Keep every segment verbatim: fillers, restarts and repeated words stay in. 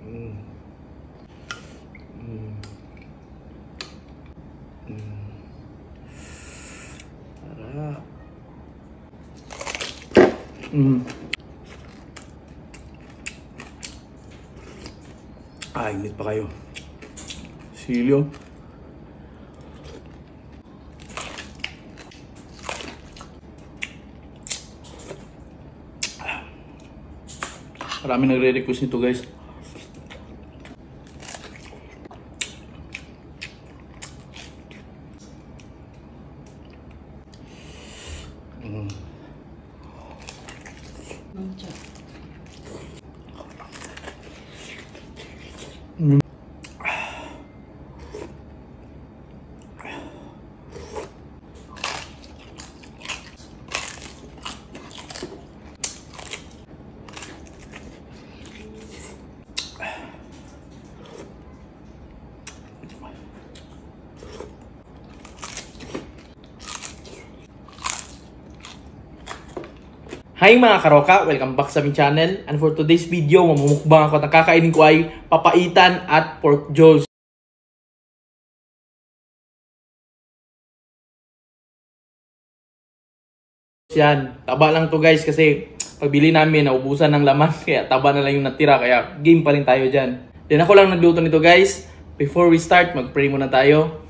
Mm. Mm. Mm. Tara. Mm. Ah, init pa kayo. Silyo. Marami nagre-request nito, guys. Mm. Mm. Hi mga karoka! Welcome back sa aming channel. And for today's video, mamumukbang ako. Nakakainin ko ay papaitan at pork jolls. Yan. Taba lang to guys kasi pagbili namin, naubusan ng laman. Kaya taba na lang yung natira. Kaya game pa rin tayo dyan. Then ako lang nagluto nito guys. Before we start, mag-pray muna tayo.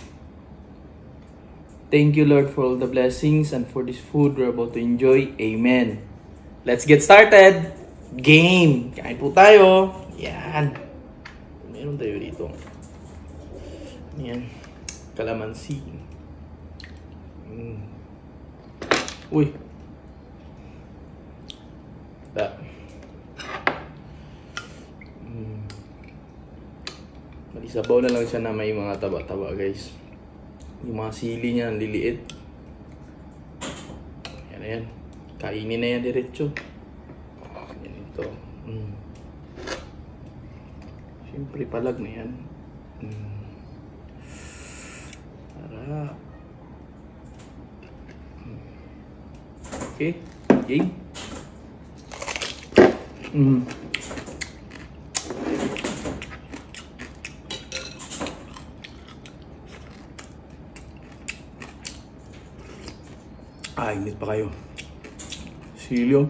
Thank you Lord for all the blessings and for this food we're about to enjoy. Amen. Let's get started. Game. Kain po tayo. Yan. Meron tayo dito. Yan. Kalamansi. Mm. Uy. Da. Mm. Malisabaw na lang siya na may mga taba-taba guys. Yung mga sili niya, liliit. Yan na yan. Kainin na yan diretso. Yan ito. Mm. Siyempre palag na yan. Mm. Tara. Okay. Okay. Mm. Ah, init pa kayo. Silyo.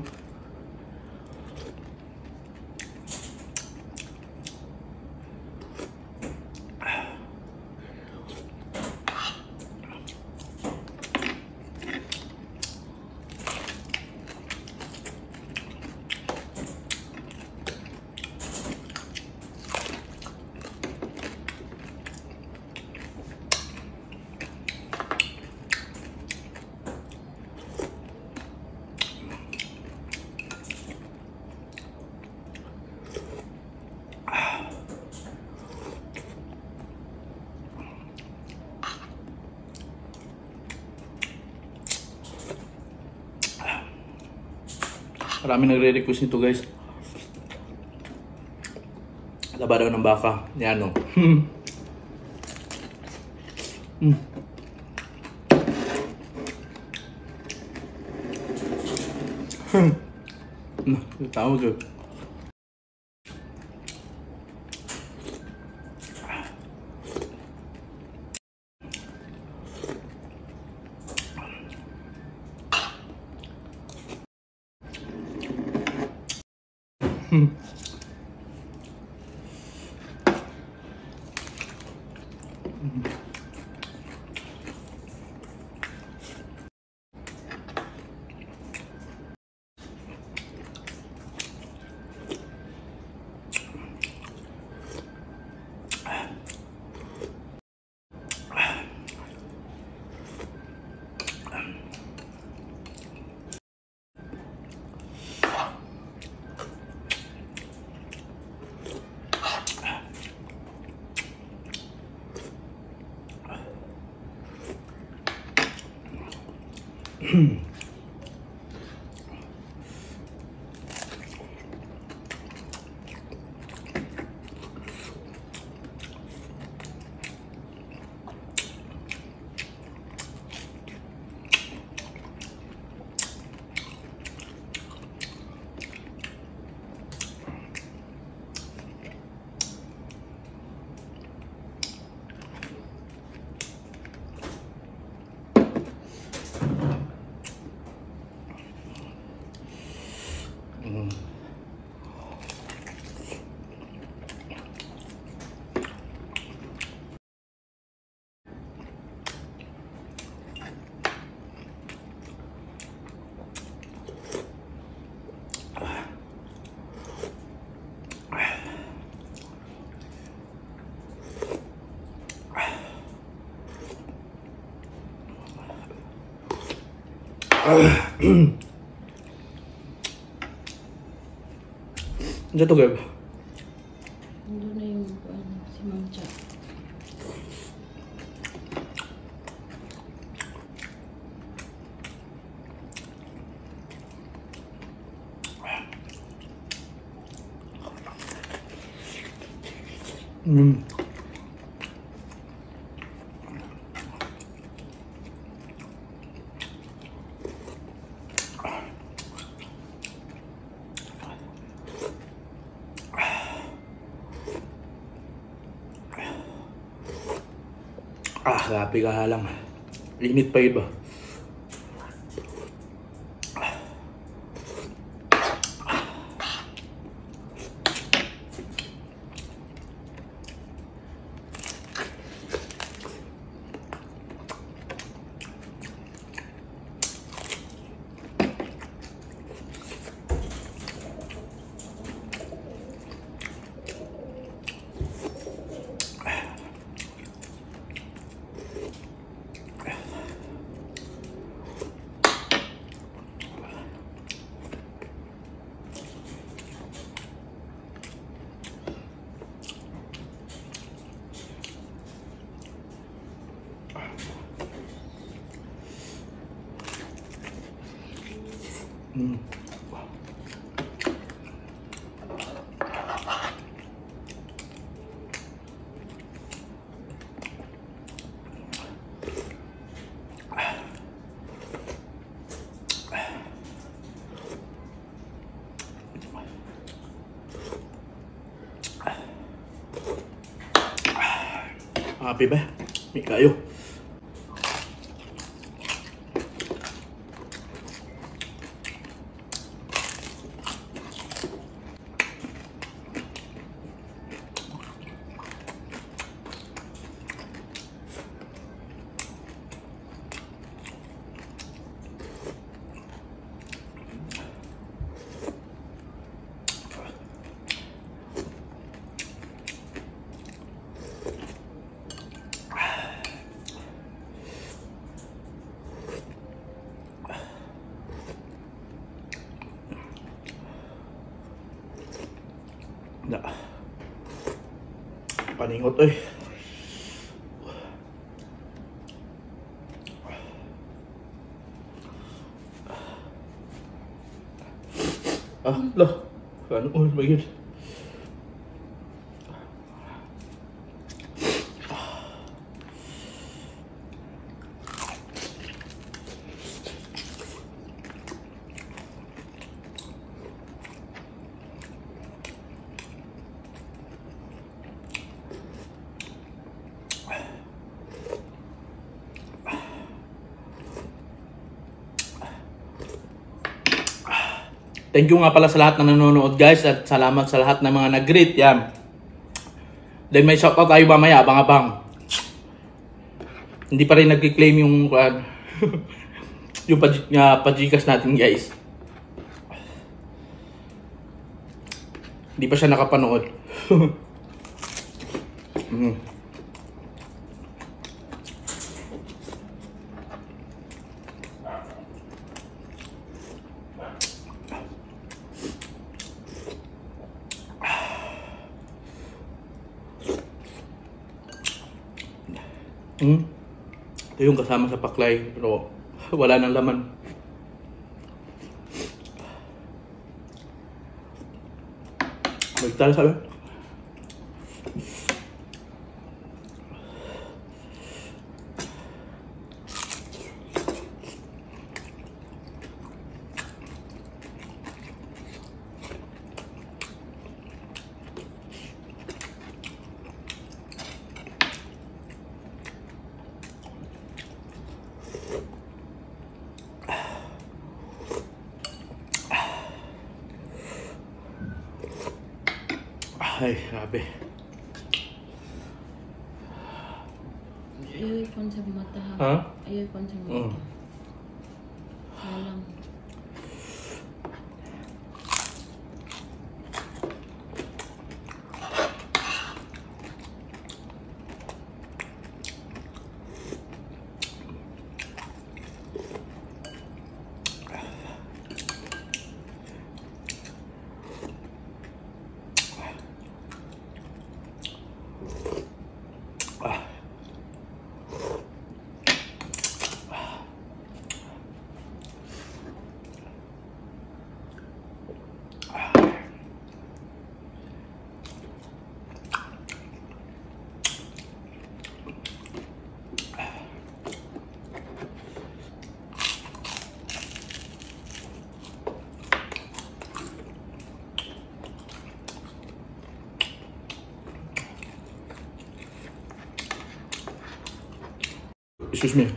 Marami nagre-request nito guys. Taba daw ng baka. Yan o. Mm. Hmm. Tawag yun. Hmm. Ano to, Gab? Nandun na yung ano, si Ma'am Cha. Mm. Ah, grabe ka lang. Init pa iba. Mm. Happy ba? May kayo. Na. Paningot eh. Ah, lah. Ano oh, bagay. Thank you nga pala sa lahat na nanonood guys at salamat sa lahat ng mga nag-greet yan. Then may shoutout tayo mamaya, abang-abang. Hindi pa rin nag-claim yung uh, yung uh, pajikas natin guys. Hindi pa siya nakapanood. mm. Hmm. Ito yung kasama sa paklay, pero wala nang laman. Magtala sabi. Ay, grabe. Earphone sa mata ha? Ha? Earphone sa mata. Mm. Salang. Excuse me.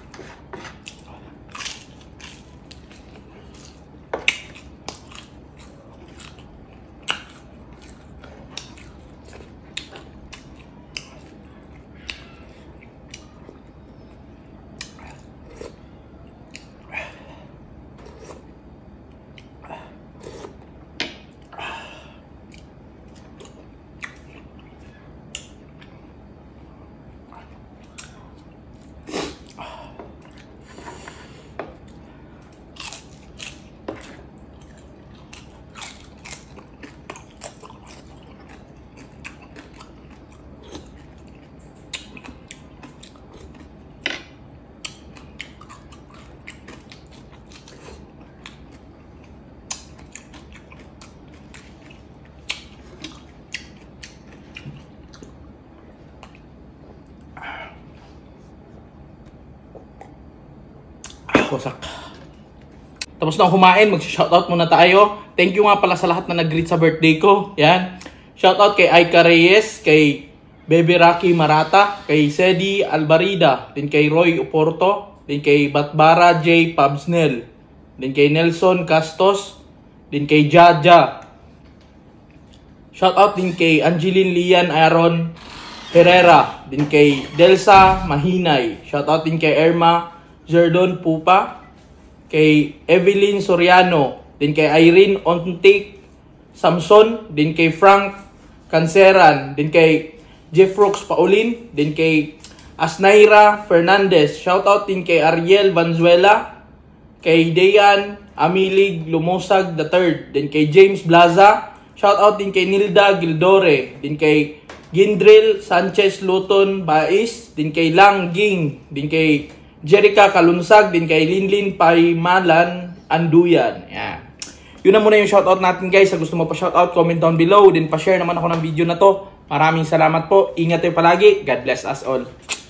Wasak. Tapos na kumain, mag-shoutout muna tayo. Thank you nga pala sa lahat na nag-greet sa birthday ko. Yan. Shoutout kay Aika Reyes, kay Bebe Rocky Marata, kay Sedi Albarida, din kay Roy Oporto, din kay Batbara J. Pabsnel, din kay Nelson Castos, din kay Jaja. Shoutout din kay Angeline Lian Aaron Herrera, din kay Delsa Mahinay. Shoutout din kay Erma Zerdon Pupa, kay Evelyn Soriano, din kay Irene Ontik Samson, din kay Frank Canceran, din kay Jeff Rooks Paulin, din kay Asnaira Fernandez. Shoutout din kay Ariel Vanzuela, kay Dayan Amilig Lumusag the third, din kay James Blaza. Shoutout din kay Nilda Gildore, din kay Gindril Sanchez Luton Bais, din kay Lang Ging, din kay Jerica Kalunsag, din kay Linlin Paimalan Anduyan. Yan. Yun na muna yung shoutout natin guys. Sa gusto mo pa shoutout, comment down below. Din pa-share naman ako ng video na to. Maraming salamat po. Ingat tayo palagi. God bless us all.